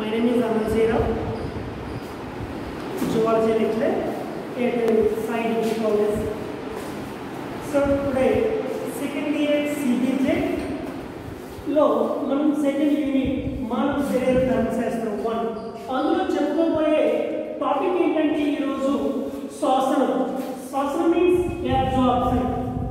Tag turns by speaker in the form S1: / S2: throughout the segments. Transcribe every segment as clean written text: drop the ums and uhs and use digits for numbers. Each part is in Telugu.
S1: My name is Aman Seera, zoology lecturer at Sai Degree College. So today, second year CBJ లో మనం సెకండ్ యూనిట్ మానవ శరీర ధర్మశాస్త్రం 1 అందులో చెప్పుకోబోయే టాపిక్ ఏంటంటే ఈరోజు శ్వాసనం. శ్వాసనం మీన్స్ అబ్జార్ప్షన్.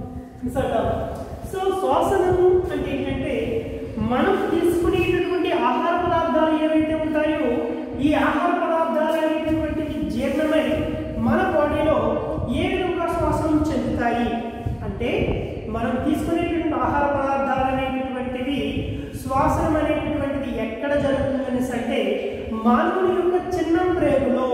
S1: సో శ్వాసనం అంటే ఏంటంటే మనం తీసుకునేటటువంటి ఆహార పదార్థాలు ఏవైతే ఉంటాయో ఈ ఆహార పదార్థాలు అనేటటువంటివి జీర్ణమై మన బాడీలో ఏ విధంగా శ్వాసనం చెందుతాయి అంటే మనం తీసుకునేటువంటి ఆహార పదార్థాలు అనేటటువంటివి శ్వాసనం అనేటటువంటిది ఎక్కడ జరుగుతుందని అంటే మానవుని యొక్క చిన్న ప్రేగులో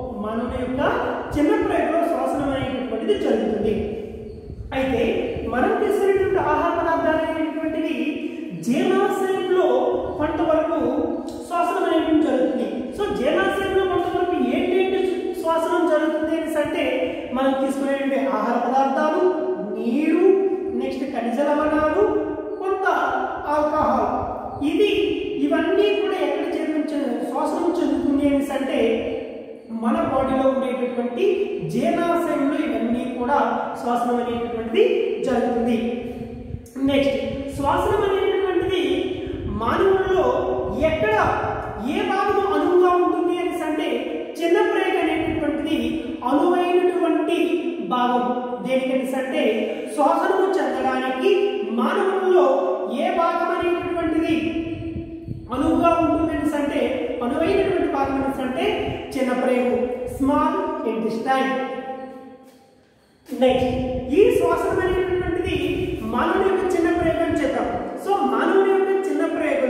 S1: శ్వాసనం అనేటటువంటిది జరుగుతుంది. అయితే మనం తీసుకునేటువంటి ఆహార పదార్థాలు అనేటటువంటివి జీర్ణాశయంలో కొంతవరకు శ్వాసనం అనేటువంటి జరుగుతుంది. సో జీర్ణాశయంలో కొంతవరకు ఏంటంటే శ్వాసనం జరుగుతుంది అంటే మనం తీసుకునేటువంటి ఆహార పదార్థాలు, నీరు, నెక్స్ట్ ఖనిజ లవణాలు, కొంత ఆల్కహాల్, ఇవన్నీ కూడా ఎక్కడ శ్వాసనం చెందుతుంది అంటే మన బాడీలో ఉండేటటువంటి జీర్ణాశయంలో ఇవన్నీ కూడా శ్వాసనం అనేటటువంటిది జరుగుతుంది. నెక్స్ట్ శ్వాసనం అనేటటువంటిది మానవుల్లో ఎక్కడ ఏ భాగం అనువుగా ఉంటుంది అంటే చిన్న ప్రేగ అనేటటువంటిది అనువైనటువంటి భాగం. దేనికని అంటే శ్వాసనము చెందడానికి మానవుల్లో ఏ భాగం అనేటటువంటిది అనువుగా ఉంటుందని అంటే అనువైనటువంటి భాగం అంటే చిన్న ప్రేగు, స్మాల్ ఇంటెస్టైన్. నెక్స్ట్ ఈ శ్వాసనం అనేటటువంటిది మానవుని యొక్క చిన్న ప్రేగు అని చెప్తాం. సో మానవుని యొక్క చిన్న ప్రేగు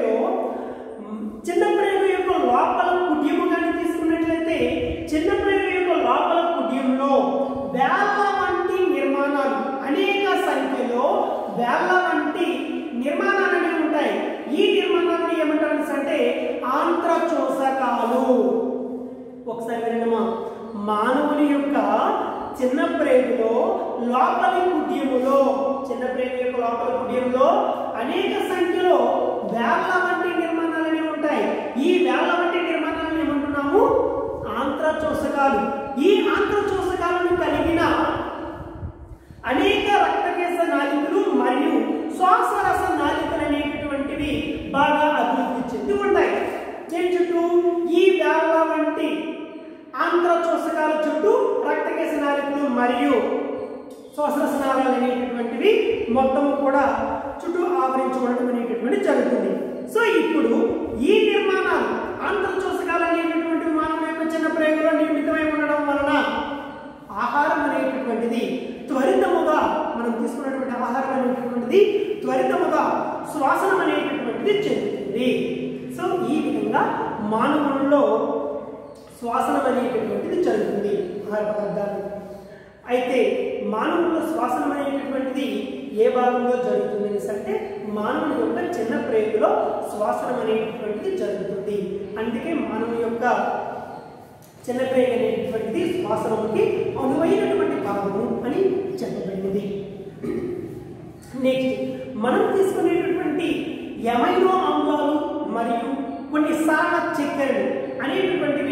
S1: యొక్క లోపల కుడ్యము కానీ తీసుకున్నట్లయితే చిన్న ప్రేగు యొక్క లోపల కుడ్యంలో వేల వంటి నిర్మాణాలు, అనేక సంఖ్యలో వేల వంటి నిర్మాణాలు అనేవి ఉంటాయి. ఈ నిర్మాణాలను ఏమంటారు అంటే ఆంత్రచోసకాలు. ఒకసారి వినమ్మా, మానవుని యొక్క చిన్న ప్రేగులో లోపలి కుడ్యములో అనేక సంఖ్యలో వేల వంటి నిర్మాణాలు అనేవి ఉంటాయి. ఈ వేల వంటి నిర్మాణాలను ఏమంటున్నాము? ఆంత్రచోసకాలు. ఈ ఆంత్రచోసకాలను కలిగిన అనేక రక్తకేశ నాళికలు మరియు శ్వాసరస నాళికలు అనేటటువంటివి బాగా అభివృద్ధి చెంది ఉంటాయి. దీని చుట్టూ ఈ వేల వంటి ఆంత్రచోసకాల చుట్టూ రక్తకేశ నాళికలు మరియు శ్వాసరస నాళాలు అనేటటువంటివి మొత్తము కూడా చుట్టూ ఆవరించుకోవడం అనేటటువంటి జరుగుతుంది. సో ఇప్పుడు ఈ నిర్మాణాలు ఆంత్రచోసకాలు అనేటటువంటి మానవుని యొక్క చిన్న ప్రేగులో నిర్మితమై ఉండడం వలన ఆహారం అనేటటువంటిది త్వరితముగా మనం తీసుకున్నటువంటి ఆహారం అనేటటువంటిది త్వరితముగా శ్వాసనం అనేటటువంటిది చెందుతుంది. సో ఈ విధంగా మానవుల్లో శ్వాసనం అనేటటువంటిది జరుగుతుంది ఆహార పదార్థాలు. అయితే మానవుల్లో శ్వాసనం అనేటటువంటిది ఏ భాగంలో జరుగుతుంది అంటే మానవుని యొక్క చిన్న ప్రేగులో శ్వాసనం అనేటటువంటిది జరుగుతుంది. అందుకే మానవుని యొక్క చిన్న ప్రేగు అనేటటువంటిది శ్వాసనంకి అనువైనటువంటి భాగము అని చెప్పబడింది. నెక్స్ట్ మనం తీసుకునేటటువంటి అమైనో ఆమ్లాలు మరియు కొన్ని సరళ చక్కెరలు అనేటటువంటివి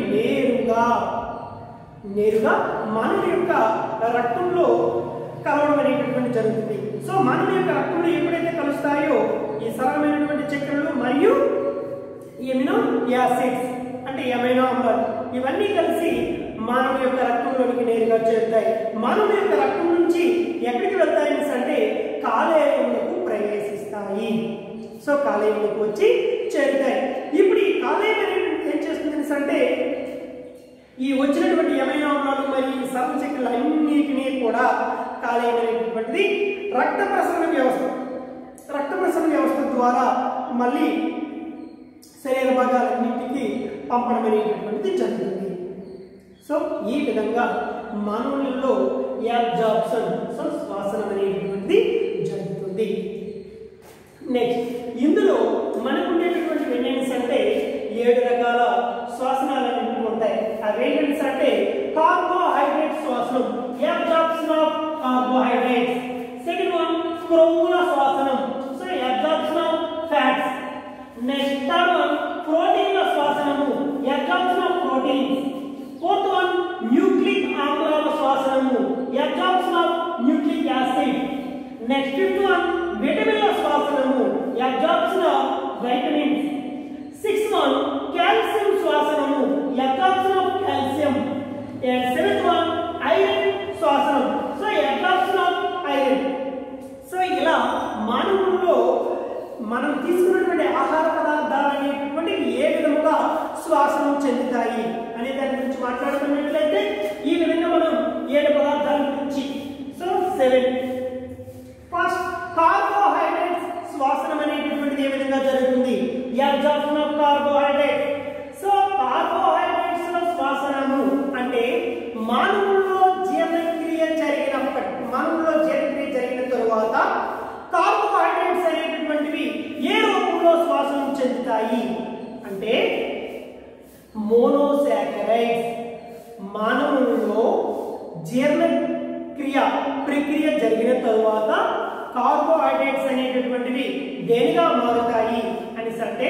S1: నేరుగా మానవుని యొక్క రక్తంలో కలవడం అనేటటువంటి జరుగుతుంది. సో మానవుని యొక్క రక్తంలో ఎప్పుడైతే కలుస్తాయో ఈ సరళమైనటువంటి చక్కెరలు మరియు ఎమినో యాసిడ్స్ అంటే అమైనో ఆమ్లాలు ఇవన్నీ కలిసి మానవుని యొక్క రక్తంలోనికి నేరుగా చేరుతాయి. మానవుని యొక్క రక్తం నుంచి ఎక్కడికి వెళ్తాయి అంటే కాలేయంలోకి ప్రవేశిస్తాయి. సో కాలేయంలోకి వచ్చి చేరుతాయి. ఇప్పుడు ఈ కాలేయం ఏం చేస్తుంది అంటే ఈ వచ్చినటువంటి అమైనో ఆమ్లాలు మరియు సరళ చక్కెరలు అన్నిటినీ కూడా కాలేయం అనేటటువంటిది రక్త ప్రసరణ వ్యవస్థ ద్వారా మళ్ళీ శరీర భాగాలన్నింటికి పంపడం అనేటటువంటిది జరుగుతుంది. సో ఈ విధంగా మానవులలో అబ్జార్ప్షన్ శ్వాసనం అనేటటువంటిది జరుగుతుంది. నెక్స్ట్ ఇందులో మనకు ఉండేటటువంటి ఏంటంటే అంటే 7 రకాల శ్వాసనాలు అనేవి ఉంటాయి. అవేంటంటే అంటే కార్బోహైడ్రేట్ శ్వాసనం, absorption of carbohydrates. Second one క్రొవ్వుల శ్వాసనం, so absorption of fats. Next third one ప్రోటీన్ల శ్వాసనము, శ్వాసనం చెందుతాయి అనే దాని గురించి మాట్లాడుకున్నట్లయితే ఈ విధంగా మనం 7 పదార్థాల గురించి సో 7 ఫస్ట్ కార్బోహైడ్రేట్స్ శ్వాసనం అనేటటువంటిది ఏ విధంగా జరుగుతుంది absorption of carbohydrate so carbohydrates లో శ్వాసనము అంటే మానవుల్లో జీర్ణక్రియ జరిగిన తరువాత కార్బోహైడ్రేట్స్ అనేటటువంటివి ఏ రూపంలో శ్వాసనం చెందుతాయి అంటే మోనోసాకరైడ్స్ మానవుల్లో ప్రక్రియ జరిగిన తరువాత కార్బోహైడ్రేట్స్ అనేటటువంటివి దేనిగా మారుతాయి అని అంటే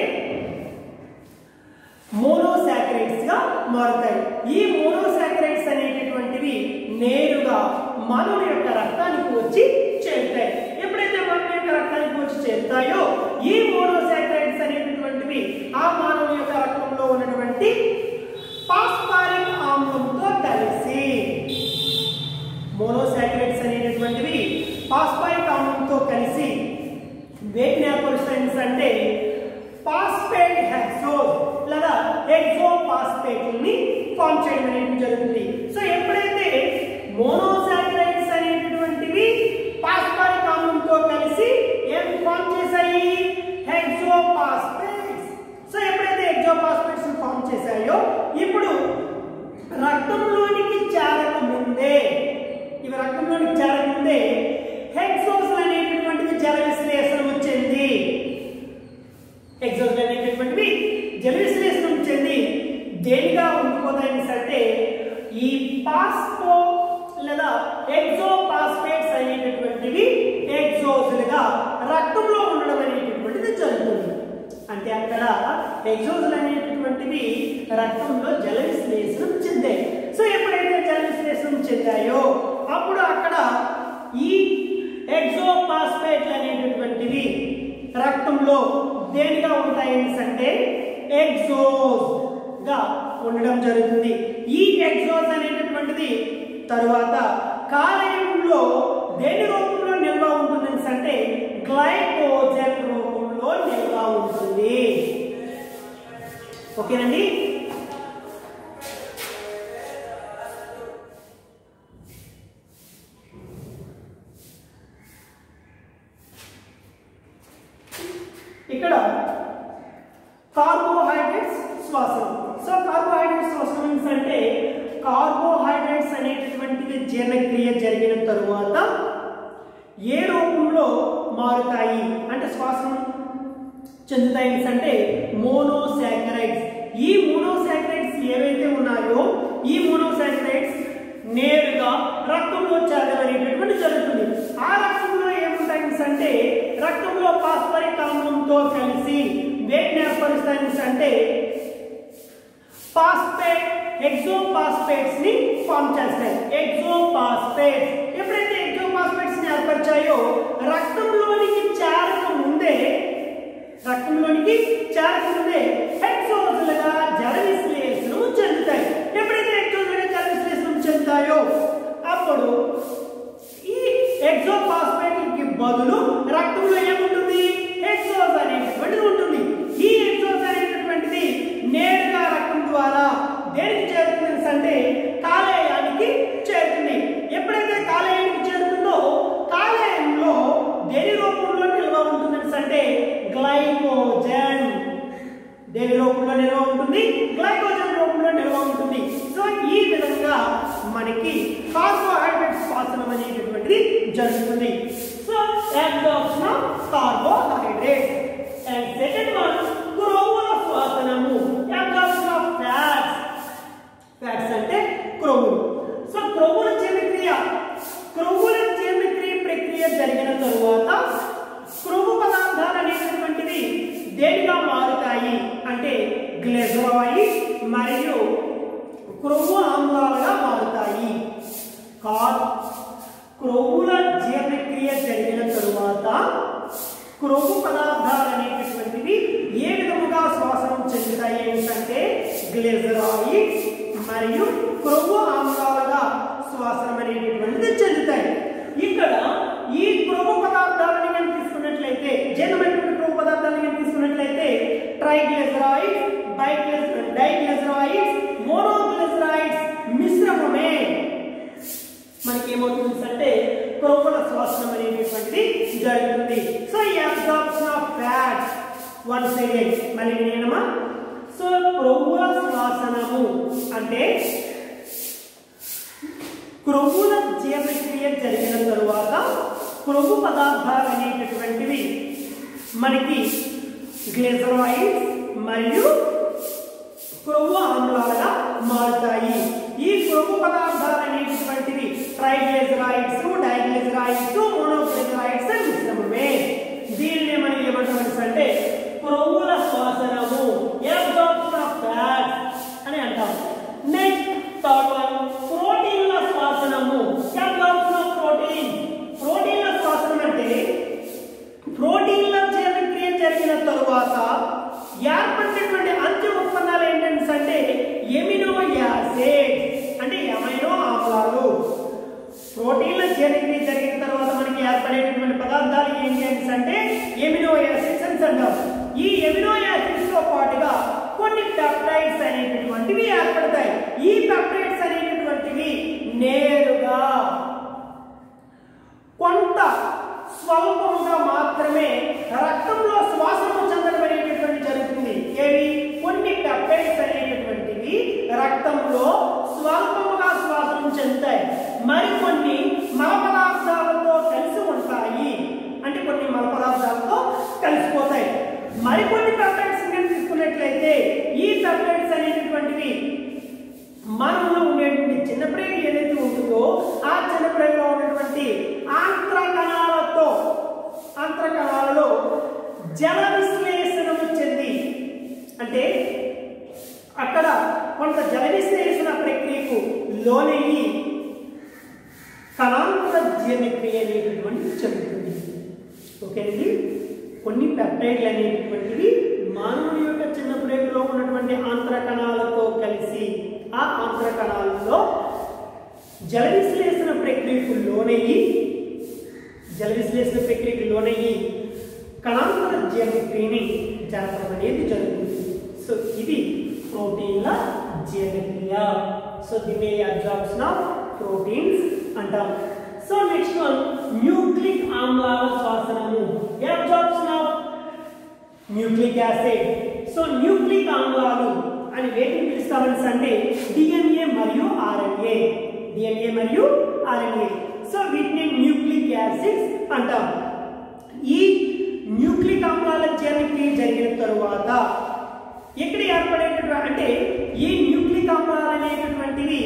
S1: మోనోసాకరైడ్స్ గా మారుతాయి ఈ మోనోసాకరైడ్స్ అనేటటువంటివి నేరుగా మానవుని యొక్క రక్తానికి వచ్చి చేరుతాయి ఎప్పుడైతే మానవుని యొక్క రక్తానికి వచ్చి చేరుతాయో ఈ మోనోసాకరైడ్స్ అనేటటువంటివి ఆ మానవుని యొక్క రక్తంలో ఉన్నటువంటి ఫాస్ఫరిక్ ఆమ్లంతో కలిసి మోనోసాకరైడ్స్ అనేటటువంటివి ఫాస్ఫరిక్ ఆమ్లంతో కలిసి వేటిని ఏర్పరుస్తాయి అంటే ఫాస్ఫేట్ హెక్సోజ్ లేదా హెక్సోఫాస్ఫేట్ని ఫామ్ చేయడం అనేది జరుగుతుంది సో ఎప్పుడైతే మోనోసాకరైడ్స్ అనేటటువంటివి ఫాస్ఫరిక్ ఆమ్లంతో కలిసి ఏం ఫామ్ చేశాయి హెక్సోఫాస్ఫేట్స్ సో ఎప్పుడైతే హెక్సోఫాస్ఫేట్స్ ఫామ్ చేశాయో ఇప్పుడు రక్తంలోనికి చేరకముందే హెక్సోస్ అనేటటువంటివి జల విశ్లేషణం చెంది హెక్సోస్ అనేటటువంటివి జల విశ్లేషణం చెంది దేనిగా ఉండిపోతాయని అంటే ఈ ఫాస్ఫో లేదా హెక్సోఫాస్ఫేట్స్ అనేటటువంటివి హెక్సోస్లుగా రక్తంలో ఉండడం అనేటటువంటిది జరుగుతుంది అంటే అక్కడ హెక్సోస్లు అనేటటువంటివి రక్తంలో జల విశ్లేషణం చెందాయి సో ఎప్పుడైతే జల విశ్లేషణం చెందాయో అప్పుడు అక్కడ ఈ హెక్సోఫాస్ఫేట్లు అనేటటువంటివి రక్తంలో దేనిగా ఉంటాయని అంటే ఎగ్జోస్ గా ఉండడం జరుగుతుంది ఈ ఎగ్జోస్ అనేటటువంటిది తరువాత కాలేయంలో దేని రూపంలో నిల్వ ఉంటుందని అంటే గ్లైకోజన్ రూపంలో నిల్వ ఉంటుంది ఓకేనండి ఇక్కడ కార్బోహైడ్రేట్స్ శ్వాసనం సో కార్బోహైడ్రేట్స్ శ్వాసనం అంటే కార్బోహైడ్రేట్స్ అనేటటువంటిది జీర్ణక్రియ జరిగిన తరువాత ఏ రూపంలో మారుతాయి అంటే శ్వాసనం చెందుతాయి అంటే మోనోసాకరైడ్స్ ఈ మోనోసాకరైడ్స్ ఏవైతే ఉన్నాయో ఈ మోనోసాకరైడ్స్ నేరుగా రక్తంలో చేరడం అనేటటువంటి జరుగుతుంది ఆ రక్తంలో ఏముంటాయి అంటే రక్తంలో ఫాస్ఫరిక్ ఆమ్లంతో కలిసి వేటిని ఏర్పరుస్తాయి అంటే ఫాస్ఫేట్ హెక్సోఫాస్ఫేట్స్ ని ఫామ్ చేస్తాయి హెక్సోఫాస్ఫేట్స్ ఎప్పుడైతే హెక్సోఫాస్ఫేట్స్ ని ఏర్పరిచాయో రక్తంలోనికి చేరకముందే హెక్సోస్లుగా జల విశ్లేషణం చెందుతాయి ఎప్పుడైతే హెక్సోస్లుగా జల విశ్లేషణం చెందుతాయో అప్పుడు ఈ హెక్సోఫాస్ఫేట్కి బదులు రక్తంలో ఏముంటుంది హెక్సోస్ అనేటటువంటిది ఉంటుంది ఈ హెక్సోస్ అనేటటువంటిది నేరుగా రక్తం ద్వారా దేనికి చేరుతుంది అంటే కాలేయానికి చేరుతుంది ఎప్పుడైతే కాలేయానికి చేరుతుందో కాలేయంలో దేని రూపంలో నిల్వ ఉంటుంది అంటే గ్లైకోజన్ దేని రూపంలో నిల్వ ఉంటుంది గ్లైకోజన్ రూపంలో నిల్వ ఉంటుంది సో ఈ విధంగా మనకి కార్బోహైడ్రేట్ శ్వాసనం అనేటటువంటిది జరుగుతుంది so absorption of carbohydrates and second one క్రొవ్వుల శ్వాసనము అబ్జార్ప్షన్ ఆఫ్ ఫ్యాట్స్ అంటే క్రొవ్వులు సో క్రొవ్వుల జీర్ణక్రియ ప్రక్రియ జరిగిన తరువాత క్రొవ్వు పదార్థాలు అనేటటువంటివి దేనిగా మారుతాయి అంటే గ్లైసరాయిడ్ మరియు క్రొవ్వు ఆమ్లాలుగా మారుతాయి క్రొవ్వుల జీర్ణక్రియ జరిగిన తరువాత క్రొవ్వు పదార్థాలు అనేటటువంటివి ఏ విధముగా శ్వాసనం చెందుతాయి అంటే గ్లైసరాయిడ్ మరియు క్రొవ్వు ఆమ్లాలుగా శ్వాసనం అనేటటువంటిది చెందుతాయి ఇక్కడ ఈ క్రొవ్వు పదార్థాలను మనం తీసుకున్నట్లయితే జీర్ణమైనటువంటి క్రొవ్వు పదార్థాలను మనం తీసుకున్నట్లయితే ట్రైగ్లిసరాయిడ్ డైగ్లిసరాయిడ్ వన్ సైడెడ్. మళ్ళీ వినేనమ్మా. సో క్రొవ్వుల శ్వాసనము అంటే క్రొవ్వుల జీర్ణక్రియ జరిగిన తరువాత క్రొవ్వు పదార్థాలు అనేటటువంటివి మనకి గ్లిసరాయిడ్స్ మరియు క్రొవ్వు ఆమ్లాలుగా మారుతాయి. ఈ క్రొవ్వు పదార్థాలు అనేటటువంటివి ట్రైగ్లిసరాయిడ్స్, డైగ్లిసరాయిడ్స్, మోనోగ్లిసరాయిడ్స్ మిశ్రమమే. దీనిని మనం ఏమంటామంటే క్రొవ్వుల శ్వాసనము, అబ్జార్ప్షన్ ఆఫ్ ఫ్యాట్స్ అని అంటాం. నెక్స్ట్ థర్డ్ వన్ ప్రోటీన్ల శ్వాసనము, అబ్జార్ప్షన్ ఆఫ్ ప్రోటీన్. ప్రోటీన్ల శ్వాసనం అంటే ప్రోటీన్ల జీర్ణక్రియ జరిగిన తరువాత ఏర్పడినటువంటి అంత్య ఉత్పన్నాలు ఏంటంటే ఎమినో యాసిడ్ అంటే అమైనో ఆమ్లాలు. ప్రోటీన్ల జీర్ణక్రియ జరిగిన తర్వాత మనకి ఏర్పడేటటువంటి పదార్థాలు ఏంటి అంటే ఎమినో యాసిడ్స్ అని అంటాం. ఈ ఎమినో యాసిడ్స్ తో పాటుగా కొన్ని పెప్టైడ్స్ అనేటటువంటివి ఏర్పడతాయి. ఈ పెప్టైడ్స్ అనేటటువంటివి నేరుగా కొంత స్వల్పంగా మాత్రమే రక్తంలో శ్వాసము చెందడం అనేటటువంటి జరుగుతుంది. ఏవి కొన్ని పెప్టైడ్స్ అనేటటువంటివి రక్తంలో స్వల్పముగా శ్వాసము చెందుతాయి. మరికొన్ని మల పదార్థాలతో కలిసి ఉంటాయి, అంటే కొన్ని మల పదార్థాలతో కలిసిపోతాయి. మరికొన్ని పెప్టైడ్స్ తీసుకున్నట్లయితే ఈ పెప్టైడ్స్ అనేటటువంటివి మనలో ఉండేటువంటి చిన్న ప్రేగు ఏదైతే ఉంటుందో ఆ చిన్న ప్రేగులో ఉన్నటువంటి ఆంత్రకణాలలో జల విశ్లేషణము చెంది అంటే అక్కడ కొంత జల విశ్లేషణ ప్రక్రియకు లోనయ్యి కణాంతర జీర్ణక్రియ అనేటటువంటి జరుగుతుంది. ఓకేనండి. కొన్ని పెప్టైడ్లు అనేటటువంటివి మానవుని యొక్క చిన్న ప్రేగులో ఉన్నటువంటి ఆంత్రకణాలతో కలిసి ఆ ఆంత్రకణాలలో జల విశ్లేషణ ప్రక్రియకు లోనయ్యి కణాంతర జీర్ణక్రియని జరపడం అనేది జరుగుతుంది. సో ఇది ప్రోటీన్ల జీర్ణక్రియ. సో దీన్ని అబ్జార్ప్షన్ ఆఫ్ ప్రోటీన్స్ అంటాం. సో నెక్స్ట్ వన్ న్యూక్లిక్ ఆమ్లాల శ్వాసనము, absorption of nucleic acid. So nucleic ఆమ్లాలు అని వేటిని పిలుస్తామని అంటే డిఎన్ఏ మరియు ఆర్ఎన్ఏ. సో వీటిని న్యూక్లిక్ యాసిడ్స్ అంటాం. ఈ న్యూక్లిక్ ఆమ్లాల జీర్ణక్రియ జరిగిన తరువాత ఇక్కడ ఏర్పడేటటువంటి అంటే ఈ న్యూక్లిక్ ఆమ్లాలు అనేటటువంటివి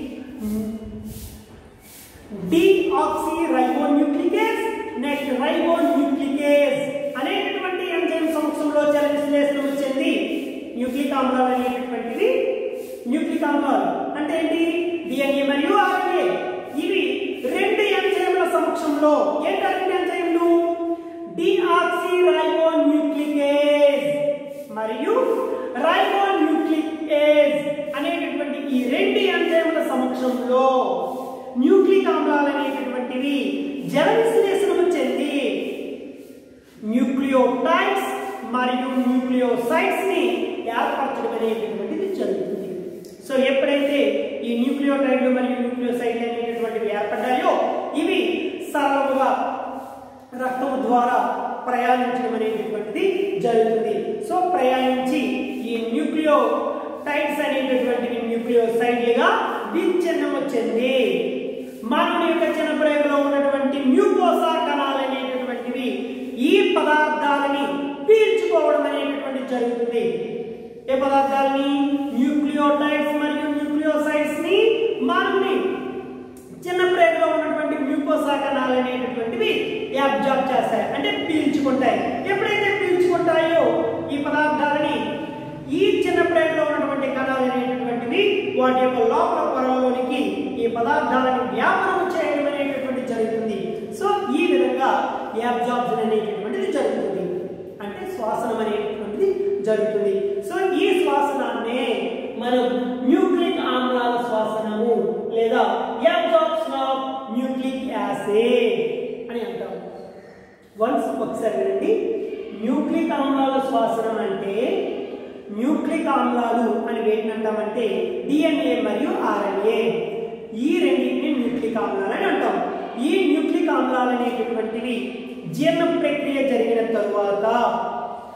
S1: డిఆక్సిరైబోన్యూక్లికేస్, నెక్స్ట్ రైబోన్యూక్లికేస్ అనేటటువంటి ఎంజైమ్ సమక్షంలో జల విశ్లేషణ చెంది న్యూక్లిక్ ఆమ్లాలు అనేటటువంటివి న్యూక్లిక్ ఆమ్లాలు అంటే ఏంటి డిఎన్ఏ మరియు ఆర్ఎన్ఏ. ఇవి రెండు ఎంజైమ్ల సమక్షంలో ఏంటంటే ఎంజైమ్లు డిఆక్సిరైబోన్యూక్లికేస్ మరియు రైబోన్యూక్లికేస్ అనేటటువంటి ఈ రెండు ఎంజైమ్ల సమక్షంలో న్యూక్లిక్ ఆమ్లాలు అనేటటువంటివి జల విశ్లేషణ చెంది న్యూక్లియోటైడ్స్ మరియు న్యూక్లియోసైడ్స్ ని ఏర్పరచడం అనేటటువంటిది జరుగుతుంది. సో ఎప్పుడైతే ఈ న్యూక్లియోటైడ్లు మరియు న్యూక్లియోసైడ్లు అనేటటువంటివి ఏర్పడ్డాయో ఇవి సరళముగా రక్తం ద్వారా ప్రయాణించడం అనేటటువంటిది జరుగుతుంది. సో ప్రయాణించి ఈ న్యూక్లియోటైడ్స్ అనేటటువంటివి న్యూక్లియోసైడ్లుగా విచ్ఛిన్నము చెంది మానవుని యొక్క చిన్న ప్రేగులో ఉన్నటువంటి మ్యూకోసా కణాలు అనేటటువంటివి ఈ పదార్థాలని పీల్చుకోవడం అనేటటువంటి జరుగుతుంది. ఏ పదార్థాలని? న్యూక్లియోటైడ్స్ మరియు న్యూక్లియోసైడ్స్ ని మానవుని చిన్న ప్రేగులో ఉన్నటువంటి మ్యూకోసా కణాలు అనేటటువంటివి అబ్జార్బ్ చేస్తాయి, అంటే పీల్చుకుంటాయి. ఎప్పుడైతే పీల్చుకుంటాయో ఈ పదార్థాలని ఈ చిన్న ప్రేగులో ఉన్నటువంటి కణాలు అనేటటువంటివి వాటి యొక్క లోపల పొరలోనికి ఈ పదార్థాలను వ్యాపనం చేయడం అనేటటువంటి జరుగుతుంది. సో ఈ విధంగా అబ్జార్ప్షన్ అనేటటువంటిది జరుగుతుంది, అంటే శ్వాసనం అనేటటువంటిది జరుగుతుంది. సో ఈ శ్వాసనాన్నే మనం న్యూక్లిక్ ఆమ్లాల శ్వాసనము లేదా అబ్జార్ప్షన్ ఆఫ్ న్యూక్లిక్ యాసిడ్ అని అంటాం. వన్స్ ఒకసారి వినండి. న్యూక్లిక్ ఆమ్లాల శ్వాసనం అంటే న్యూక్లిక్ ఆమ్లాలు అని వేటిని అంటామంటే డిఎన్ఏ మరియు ఆర్ఎన్ఏ ఈ రెండింటిని న్యూక్లిక్ ఆమ్లాలు అని అంటాం. ఈ న్యూక్లిక్ ఆమ్లాలు అనేటటువంటివి జీర్ణ ప్రక్రియ జరిగిన తరువాత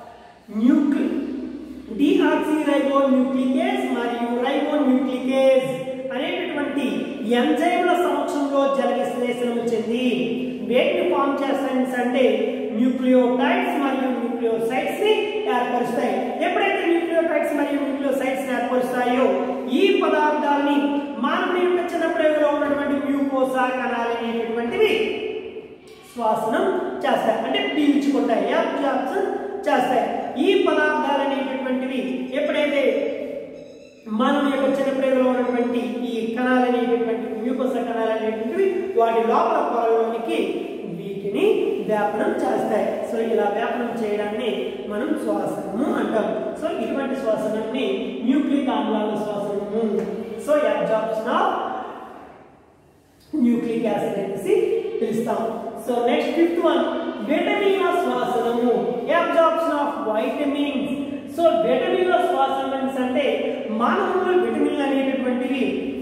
S1: డిఆక్సిరైబోన్యూక్లికేజ్ మరియు రైబోన్యూక్లికేజ్ అనేటటువంటి ఎంజైమ్ల సమక్షంలో జల విశ్లేషణ చెంది వేటిని ఫామ్ చేస్తాయి అంటే న్యూక్లియోటైడ్స్ మరియు న్యూక్లియోసైడ్స్ ని ఏర్పరుస్తాయి. ఎప్పుడైతే న్యూక్లియోటైడ్స్ మరియు న్యూక్లియోసైడ్స్ ని ఏర్పరుస్తాయో ఈ పదార్థాలని మానవుని యొక్క చిన్న ప్రేగులో ఉన్నటువంటి మ్యూకోసా కణాలు అనేటటువంటివి శ్వాసనం చేస్తాయి, అంటే పీల్చుకుంటాయి, అబ్జార్ప్షన్ చేస్తాయి. ఈ పదార్థాలు అనేటటువంటివి ఎప్పుడైతే మానవుని యొక్క చిన్న ప్రేగులో ఉన్నటువంటి ఈ కణాలు అనేటటువంటి మ్యూకోసా కణాలు అనేటువంటివి వాటి లోపల పొరలోనికి వీటిని వ్యాపనం చేస్తాయి. సో ఇలా వ్యాపనం చేయడాన్ని మనం శ్వాసనము అంటాం. సో ఇటువంటి శ్వాసనాన్ని న్యూక్లిక్ ఆమ్లాల శ్వాసనము. So absorption of nucleic acid అనేసి పిలుస్తాం. సో నెక్స్ట్ ఫిఫ్త్ వన్ విటమిన్ల శ్వాసనము, అబ్జార్ప్షన్ ఆఫ్ వైటమిన్స్. సో విటమిన్ల శ్వాసనం అంటే మానవుల్లో విటమిన్లు అనేటటువంటివి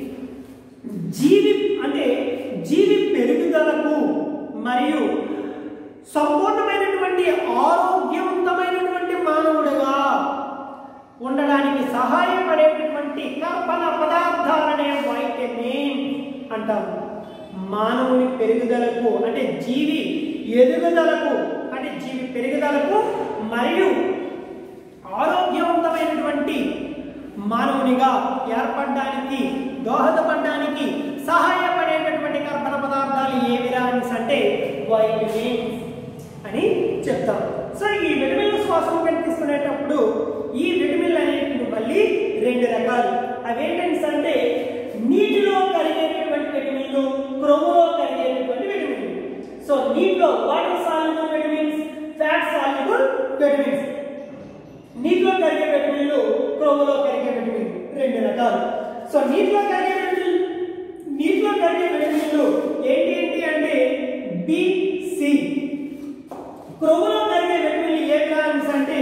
S1: జీవి పెరుగుదలకు మరియు సంపూర్ణమైనటువంటి ఆరోగ్యవంతమైనటువంటి మానవుడిగా ఉండడానికి సహాయపడేటటువంటి కర్బన పదార్థాలనే వైటమిన్ అంటాం. మానవుని పెరుగుదలకు అంటే జీవి ఎదుగుదలకు అంటే జీవి పెరుగుదలకు మరియు ఆరోగ్యవంతమైనటువంటి మానవునిగా ఏర్పడడానికి దోహదపడడానికి సహాయపడేటటువంటి కర్బన పదార్థాలు ఏవిరా అంటే వైటమిన్స్ అని చెప్తాం. సో ఈ విటమిన్ల శ్వాసనం తీసుకునేటప్పుడు ఈ విటమిన్లు అనేటువంటి మళ్ళీ రెండు రకాలు. అవేంటంటే నీటిలో కరిగేటటువంటి విటమిన్లు, క్రొవ్వులో కరిగేటటువంటి విటమిన్లు. సో నీటిలో water soluble vitamins, fat soluble vitamins. నీటిలో కరిగే విటమిన్లు, క్రొవ్వులో కరిగే విటమిన్లు రెండు రకాలు. సో నీటిలో కరిగే విటమిన్లు ఏంటి అంటే బిసి. క్రొవ్వులో కరిగే విటమిన్లు ఏ విటమిన్స్ అంటే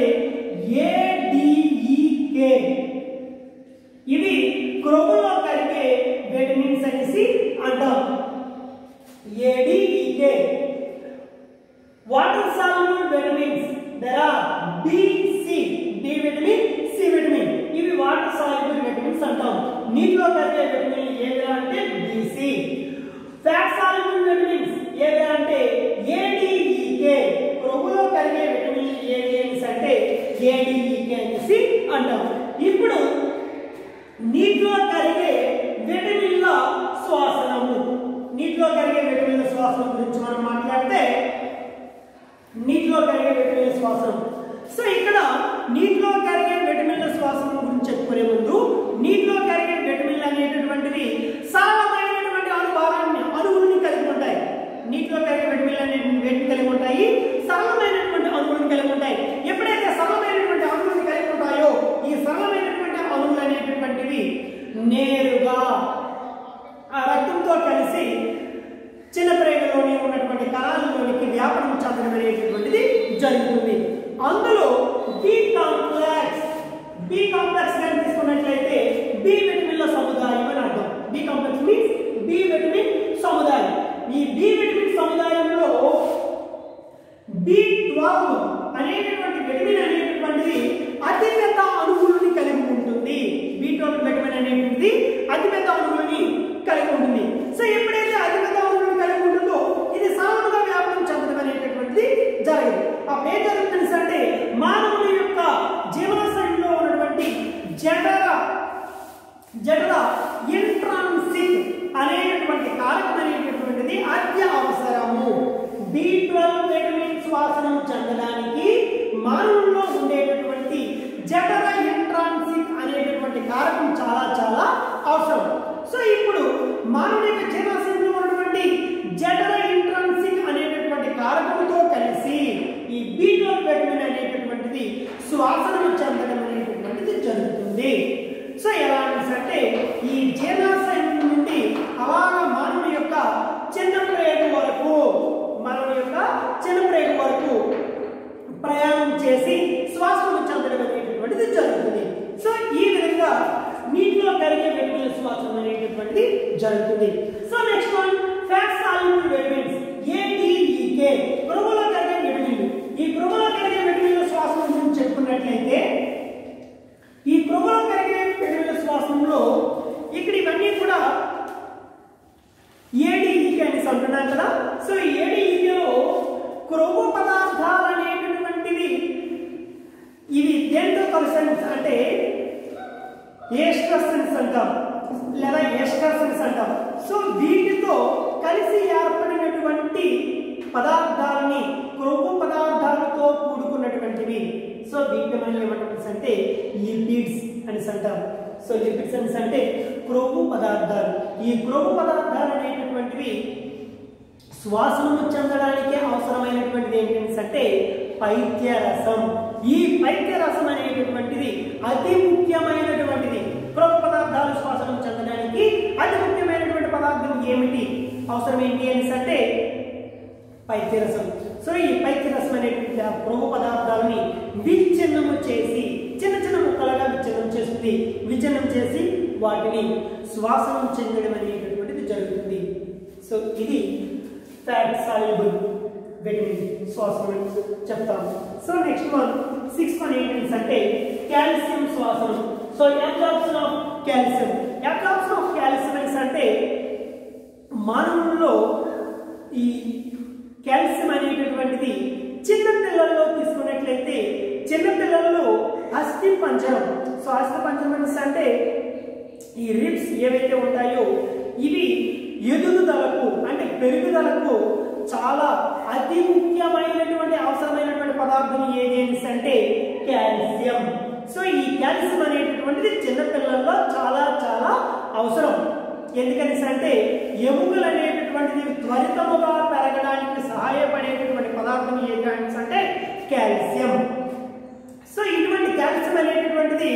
S1: ఏడిఈకే. ఇవి క్రొవ్వులో కరిగే విటమిన్స్ అనేసి అంటాం. A D E K. Water soluble vitamins there are B C, D vitamin, C vitamin. ఇవి వాటర్ సాల్యుబుల్ విటమిన్స్ అంటాం. నీటిలో కరిగే విటమిన్లు ఏవి అంటే బిసి. ఫ్యాట్ సాల్యుబుల్ విటమిన్స్ ఏవి అంటే ఏడిఈకే. క్రొవ్వులో కరిగే విటమిన్లు ఏవి అంటే ఏడిఈకే అనేసి అంటాం. ఇప్పుడు నీటిలో కరిగే విటమిన్ల శ్వాసనము, నీటిలో కరిగే విటమిన్ల శ్వాసనం గురించి మనం మాట్లాడితే నీటిలో కరిగే విటమిన్ల శ్వాసనం. సో ఇక్కడ నీటిలో కరిగే విటమిన్ల శ్వాసనం గురించి చెప్పుకునే ముందు నీటిలో కరిగే విటమిన్లు అనేటటువంటివి సరళమైనటువంటి అణువులను కలిగి ఉంటాయి. నీటిలో కరిగే విటమిన్లు అనేటువంటి కలిగి ఉంటాయి, సరళమైనటువంటి అణువులను కలిగి ఉంటాయి. ఎప్పుడైతే సరళమైనటువంటి అణువులను కలిగి ఉంటాయో ఈ సరళమైనటువంటి అణువులు అనేటటువంటివి నేరుగా ఆ రక్తంతో కలిసి చిన్న ప్రేగులోని ఉన్నటువంటి కణాలలోనికి వ్యాపనం చెందడం అనేటటువంటిది జరుగుతుంది. అందులో బి కాంప్లెక్స్ గా తీసుకున్నట్లయితే బి విటమిన్ల సముదాయం అని అర్థం. B complex means B vitamin సముదాయం. ఈ బి విటమిన్ సముదాయంలో B12 అనేటటువంటి విటమిన్ అనేటటువంటిది అతిపెద్ద అణువులను కలిగి ఉంటుంది. B12 విటమిన్ అనేటువంటిది అతిపెద్ద అణువులని కలిగి ఉంటుంది. సో ఎప్పుడైతే అతిపెద్ద అణువులను కలిగి ఉంటుందో ఇది సరళంగా వ్యాపనం చెందడం అనేటటువంటిది జరగదు. అప్పుడు ఏం జరుగుతుంది అంటే మానవుని యొక్క జీవనశైలిలో ఉన్నటువంటి జఠర ఇంట్రాన్సిక్ అనేటటువంటి కారకం అనేటటువంటిది అత్యవసరము. B12 విటమిన్ శ్వాసనం చెందడానికి మానవుల్లో ఉండేటటువంటి జఠర ఇంట్రాన్సిక్ అనేటటువంటి కారకం చాలా చాలా అవసరం. సో ఇప్పుడు మానవుని యొక్క జీవనశైలిలో ఉన్నటువంటి జఠర ఇంట్రాన్సిక్ అనేటటువంటి కారకంతో కలిసి ఈ B12 విటమిన్ అనేటటువంటిది శ్వాసనం చెందడం అనేటటువంటిది జరుగుతుంది. సో ఎలా అంటే ఈ జీర్ణాశయం నుండి అలాగా మానవుని యొక్క చిన్న ప్రేగు వరకు ప్రయాణం చేసి శ్వాసనం చెందడం అనేటటువంటిది జరుగుతుంది. సో ఈ విధంగా నీటిలో కరిగే విటమిన్ల శ్వాసనం అనేటటువంటిది జరుగుతుంది. So next one fat soluble vitamins A D E K. క్రొవ్వులో కరిగే విటమిన్లు. ఈ క్రొవ్వులో కరిగే విటమిన్ల శ్వాసనం గురించి చెప్పుకున్నట్లయితే ఎస్ట్రసన్స్ అంటాం లేదా ఎస్ట్రసన్స్ అంటాం. సో వీటితో కలిసి ఏర్పడినటువంటి పదార్థాలని క్రొవ్వు పదార్థాలతో కూడుకున్నటువంటివి. సో వీటిని మనం ఏమంటాం అంటే లిపిడ్స్ అని అంటాం. సో లిపిడ్స్ అని అంటే క్రొవ్వు పదార్థాలు. ఈ క్రొవ్వు పదార్థాలు అనేటటువంటివి శ్వాసము చెందడానికి అవసరమైనటువంటిది ఏంటంటే పైత్యరసం. ఈ పైత్యరసం అనేటటువంటిది అతి ముఖ్యమైనటువంటిది. క్రొవ్వు పదార్థాలు శ్వాసనం చెందడానికి అతి ముఖ్యమైనటువంటి పదార్థం ఏమిటి, అవసరం ఏంటి అని అంటే పైత్యరసం. సో ఈ పైత్యరసం అనేటువంటి క్రొవ్వు పదార్థాలని విచ్ఛిన్నము చేసి చిన్న చిన్న ముక్కలుగా విచ్ఛిన్నం చేస్తుంది. విచ్ఛిన్నం చేసి వాటిని శ్వాసనం చెందడం అనేటటువంటిది జరుగుతుంది. సో ఇది ఫ్యాట్ సాల్యుబుల్ విటమిన్ శ్వాసనం చెప్తాము. So next one 6th one ఏంటంటే కాల్షియం శ్వాసనం. So absorption of calcium. Absorption of calcium అంటే మానవుల్లో ఈ కాల్షియం అనేటటువంటిది చిన్న పిల్లల్లో తీసుకున్నట్లయితే చిన్న పిల్లల్లో అస్థి పంజరం. సో అస్థి పంజరం అంటే ఈ రిబ్స్ ఏవైతే ఉంటాయో ఇవి ఎదుగుదలకు అంటే పెరుగుదలకు చాలా అతి ముఖ్యమైనటువంటి అవసరమైనటువంటి పదార్థం ఏది అంటే కాల్షియం. సో ఈ కాల్షియం అనేటటువంటిది చిన్నపిల్లల్లో చాలా చాలా అవసరం. ఎందుకని అంటే ఎముకలు అనేటటువంటిది త్వరితముగా పెరగడానికి సహాయపడేటటువంటి పదార్థం ఏది అంటే కాల్షియం. సో ఇటువంటి కాల్షియం అనేటటువంటిది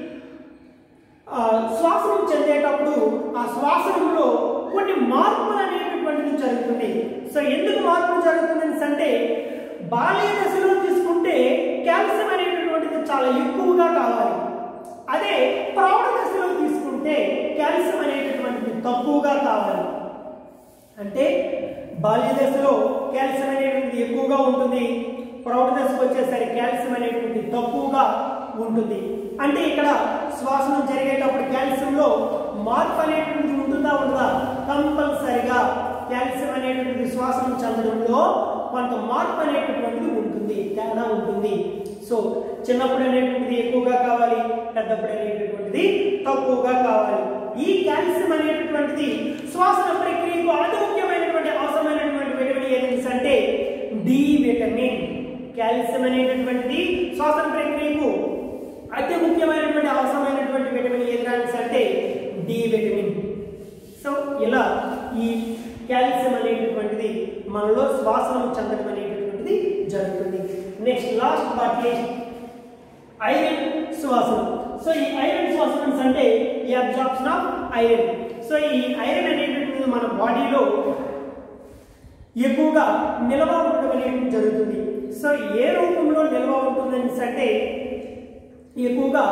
S1: శ్వాసనం చెందేటప్పుడు ఆ శ్వాసనంలో కొన్ని మార్పులు అనేటటువంటిది జరుగుతుంది. సో ఎందుకు మార్పులు జరుగుతుంది అంటే బాల్య దశలో తీసుకుంటే కాల్షియం అనేటటువంటిది చాలా ఎక్కువగా కావాలి. అదే ప్రౌఢ దశలో తీసుకుంటే కాల్షియం అనేటటువంటిది తక్కువగా కావాలి. అంటే బాల్య దశలో కాల్షియం అనేటువంటిది ఎక్కువగా ఉంటుంది, ప్రౌఢ దశకు వచ్చేసరికి కాల్షియం అనేటువంటిది తక్కువగా ఉంటుంది. అంటే ఇక్కడ శ్వాసనం జరిగేటప్పుడు కాల్షియంలో మార్పు అనేటువంటిది ఉంటుందా ఉండదా? కంపల్సరిగా కాల్షియం అనేటువంటిది శ్వాసనం చెందడంలో కొంత మార్పు అనేటటువంటిది ఉంటుంది, తేడా ఉంటుంది. సో చిన్నప్పుడు అనేటువంటిది ఎక్కువగా కావాలి, పెద్దప్పుడు అనేటటువంటిది తక్కువగా కావాలి. ఈ కాల్షియం అనేటటువంటిది శ్వాసన ప్రక్రియకు అతి ముఖ్యమైనటువంటి అవసరమైనటువంటి విటమిన్ ఏది అంటే డి విటమిన్. కాల్షియం అనేటటువంటిది శ్వాసన ప్రక్రియకు అతి ముఖ్యమైనటువంటి అవసరమైనటువంటి విటమిన్ ఏది అంటే డి విటమిన్. సో ఇలా ఈ కాల్షియం అనేటటువంటిది మనలో శ్వాసనం చెందడం అనేటటువంటిది జరుగుతుంది. నెక్స్ట్ లాస్ట్ బట్ ఐరన్ శ్వాసనం. సో ఈ ఐరన్ శ్వాసనం అంటే ఈ అబ్జార్ప్షన్ ఆఫ్ ఐరన్. సో ఈ ఐరన్ అనేటటువంటిది మన బాడీలో ఎక్కువగా నిల్వ ఉండడం అనేది జరుగుతుంది. సో ఏ రూపంలో నిల్వ ఉంటుందని అంటే ఎక్కువగా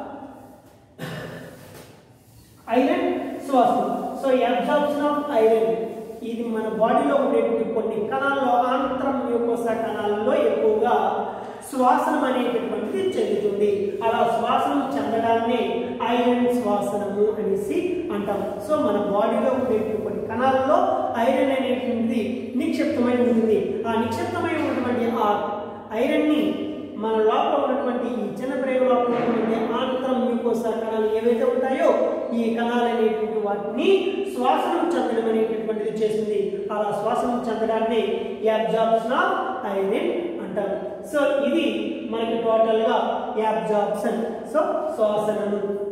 S1: ఐరన్ శ్వాసనం. సో అబ్జార్ప్షన్ ఆఫ్ ఐరన్ ఇది మన బాడీలో ఉండేటువంటి కొన్ని కణాల్లో ఆంత్రం మ్యూకోసా కణాలలో ఎక్కువగా శ్వాసనం అనేటటువంటిది చెందుతుంది. అలా శ్వాసనం చెందడాన్ని ఐరన్ శ్వాసనము అనేసి అంటాం. సో మన బాడీలో ఉండేటువంటి కొన్ని కణాలలో ఐరన్ అనేటువంటిది నిక్షిప్తమై ఉంటుంది. ఆ నిక్షిప్తమై ఉన్నటువంటి ఆ ఐరన్ ని మన లోపల ఉన్నటువంటి ఈ చిన్న ప్రేమ లోపల ఉన్నటువంటి ఆంత్రం మ్యూకోసా కణాలు ఏవైతే ఉంటాయో ఈ కణాలు అనేటువంటి వాటిని శ్వాసనం చెందడం అనేటటువంటిది చేస్తుంది. అలా శ్వాసనం చెందడాన్ని అబ్జార్ప్షన్ ఆఫ్ ఐరన్ అంటారు. సో ఇది మనకి టోటల్ గా అబ్జార్ప్షన్. సో శ్వాసనము